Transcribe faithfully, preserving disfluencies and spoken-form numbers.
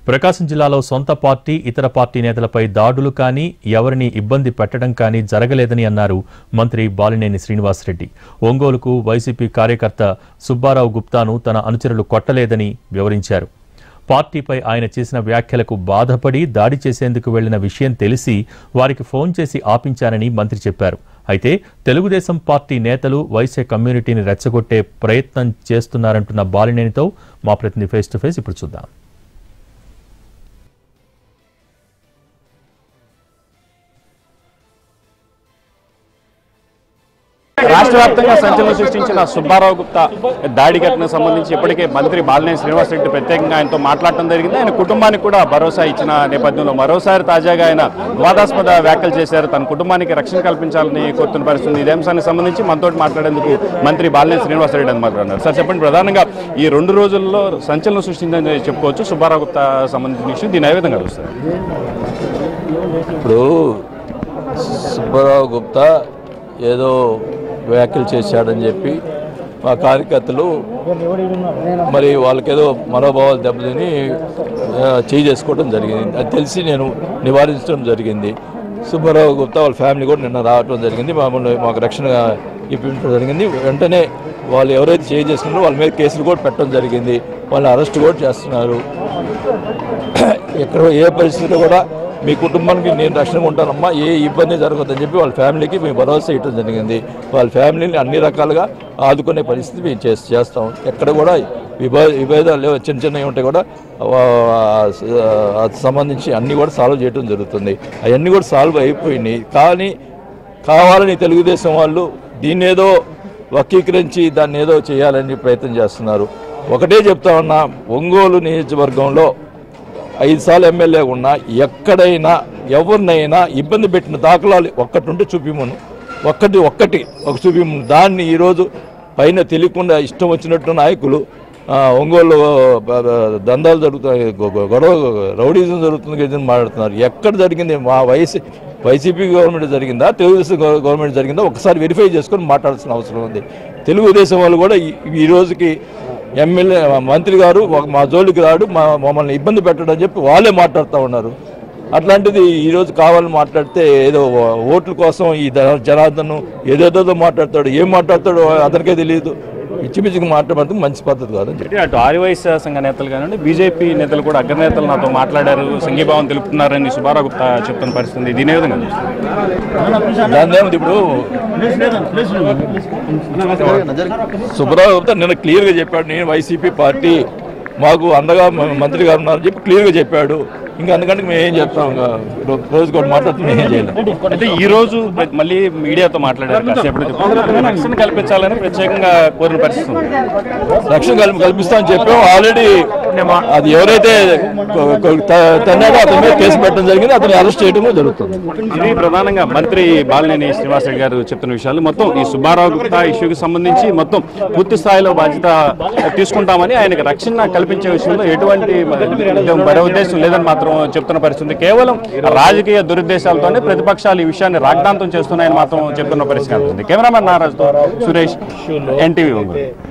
ప్రకాశం జిల్లాలో సొంత పార్టీ ఇతర పార్టీ నేతలపై దాడులు కానీ ఎవరిని ఇబ్బంది పెట్టడం కానీ జరగలేదని అన్నారు మంత్రి బాలినేని శ్రీనివాస్ రెడ్డి. ఒంగోలుకు వైసీపీ కార్యకర్త సుబ్బారావు గుప్తాను తన అనుచరులు కొట్టలేదని వివరించారు. పార్టీపై ఆయన చేసిన వ్యాఖ్యలకు బాధపడి దాడి చేసేందుకు వెళ్లిన విషయం తెలిసి వారికి ఫోన్ చేసి ఆపించారని మంత్రి చెప్పారు. అయితే తెలుగుదేశం పార్టీ నేతలు వైసీ కమ్యూనిటీని రెచ్చగొట్టే ప్రయత్నం చేస్తున్నారంటున్న బాలినేనితో మా ప్రతినిధి ఫేస్ టు ఫేస్ ఇప్పుడు చూద్దాం. రాష్ట్ర వ్యాప్తంగా సంచలనం సృష్టించిన సుబ్బారావు గుప్తా దాడి ఘటనకు సంబంధించి ఇప్పటికే మంత్రి బాలినేని శ్రీనివాస్ రెడ్డి ప్రత్యేకంగా ఆయనతో మాట్లాడటం జరిగింది. ఆయన కుటుంబానికి కూడా భరోసా ఇచ్చిన నేపథ్యంలో మరోసారి తాజాగా ఆయన వివాదాస్పద వ్యాఖ్యలు చేశారు. తన కుటుంబానికి రక్షణ కల్పించాలని కోరుతున్న పరిస్థితి. ఇదే అంశానికి సంబంధించి మనతో మాట్లాడేందుకు మంత్రి బాలినేని శ్రీనివాస్ రెడ్డి అని మాట్లాడుతున్నారు. సార్ చెప్పండి, ప్రధానంగా ఈ రెండు రోజుల్లో సంచలనం సృష్టిందని చెప్పుకోవచ్చు సుబ్బారావు గుప్తా సంబంధించిన విషయం. దీని ఏ విధంగా చూస్తారు? ఇప్పుడు సుబ్బారావు గుప్తా ఏదో వ్యాఖ్యలు చేశాడని చెప్పి మా కార్యకర్తలు మరి వాళ్ళకేదో మనోభావాలు దెబ్బతిని చేయి చేసుకోవడం జరిగింది. అది తెలిసి నేను నివారించడం జరిగింది. సుబ్బారావు గుప్తా వాళ్ళ ఫ్యామిలీ కూడా నిన్న రావడం జరిగింది. మామూలు మాకు రక్షణ ఇప్పించడం జరిగింది. వెంటనే వాళ్ళు ఎవరైతే చేయి చేసుకున్నారో వాళ్ళ మీద కేసులు కూడా పెట్టడం జరిగింది. వాళ్ళని అరెస్ట్ కూడా చేస్తున్నారు. ఎక్కడ ఏ పరిస్థితిలో కూడా మీ కుటుంబానికి నేను రక్షణగా ఉంటానమ్మా, ఏ ఇబ్బంది జరగదని చెప్పి వాళ్ళ ఫ్యామిలీకి మేము భరోసా ఇవ్వడం జరిగింది. వాళ్ళ ఫ్యామిలీని అన్ని రకాలుగా ఆదుకునే పరిస్థితి మేము చేస్తాం. ఎక్కడ కూడా విభా విభేదాలు చిన్న చిన్నవి ఉంటే కూడా సంబంధించి అన్నీ కూడా సాల్వ్ చేయడం జరుగుతుంది. అవన్నీ కూడా సాల్వ్ అయిపోయినాయి. కానీ కావాలని తెలుగుదేశం వాళ్ళు దీన్ని ఏదో వక్రీకరించి దాన్ని ఏదో చేయాలని ప్రయత్నం చేస్తున్నారు. ఒకటే చెప్తా ఉన్నా, ఒంగోలు నియోజకవర్గంలో ఐదు సార్లు ఎమ్మెల్యే ఉన్నా ఎక్కడైనా ఎవరినైనా ఇబ్బంది పెట్టిన దాఖలాలు ఒక్కటి ఉంటే చూపిమను, ఒక్కటి ఒక్కటి ఒక చూపిమను. దాన్ని ఈరోజు పైన తెలియకుండా ఇష్టం వచ్చినట్టు నాయకులు ఒంగోలు దందాలు జరుగుతాయి, గొడవ రౌడీజం జరుగుతుంది మాట్లాడుతున్నారు. ఎక్కడ జరిగింది? మా వైసీ వైసీపీ గవర్నమెంట్ జరిగిందా, తెలుగుదేశం గవర్నమెంట్ జరిగిందా ఒకసారి వెరిఫై చేసుకొని మాట్లాడాల్సిన అవసరం ఉంది. తెలుగుదేశం వాళ్ళు కూడా ఈ రోజుకి ఎమ్మెల్యే మంత్రి గారు మా జోలికి రాడు, మా మమ్మల్ని ఇబ్బంది పెట్టడం చెప్పి వాళ్ళే మాట్లాడుతూ ఉన్నారు. అట్లాంటిది ఈరోజు కావాలని మాట్లాడితే ఏదో ఓట్ల కోసం ఈ జనార్దన్ ఏదేదో మాట్లాడతాడు. ఏం మాట్లాడతాడో అతనికే తెలియదు. పిచ్చి పిచ్చికి మాట్లాడడం మంచి పద్ధతి కాదని చెప్పి అటు ఆర్యవైశ్య సంఘ నేతలు కానివ్వండి, బీజేపీ నేతలు కూడా అగ్రనేతలు నాతో మాట్లాడారు, సంఘీభావం తెలుపుతున్నారని సుబ్బారావు గుప్తా చెప్తున్న పరిస్థితి. దీని ఏ విధంగా దాని ఏమిటి? ఇప్పుడు సుబ్బారావు గుప్తా నిన్న క్లియర్గా చెప్పాడు, నేను వైసీపీ పార్టీ మాకు అండగా మంత్రి గారు ఉన్నారని చెప్పి క్లియర్గా చెప్పాడు. ఇంకా అందుకంటే మేము ఏం చెప్తాం, రోజు కూడా మాట్లాడుతున్నాం, ఏం చేయలేదు. అంటే ఈ రోజు మళ్ళీ మీడియాతో మాట్లాడారు, రక్షణ కల్పించాలని ప్రత్యేకంగా కోరిన పరిస్థితి. రక్షణ కల్పిస్తామని చెప్పాం ఆల్రెడీ. అది ఎవరైతే తన్నాడో అతని మీద కేసు పెట్టడం జరిగింది, అతన్ని అరెస్ట్ చేయడం జరుగుతుంది. ఇది ప్రధానంగా మంత్రి బాలినేని శ్రీనివాస్ రెడ్డి గారు చెప్తున్న విషయాలు. మొత్తం ఈ సుబ్బారావు గుప్తా ఇష్యూకి సంబంధించి మొత్తం పూర్తి స్థాయిలో బాధ్యత తీసుకుంటామని, ఆయనకు రక్షణ కల్పించే విషయంలో ఎటువంటి మరో ఉద్దేశం లేదని మాత్రం చెప్తున్న పరిస్థితి. కేవలం రాజకీయ దురుద్దేశాలతోనే ప్రతిపక్షాలు ఈ విషయాన్ని రాగ్దాంతం చేస్తున్నాయని మాత్రం చెప్తున్న పరిస్థితి. కెమెరామెన్ నారాజుతో సురేష్, ఎన్టీవీ.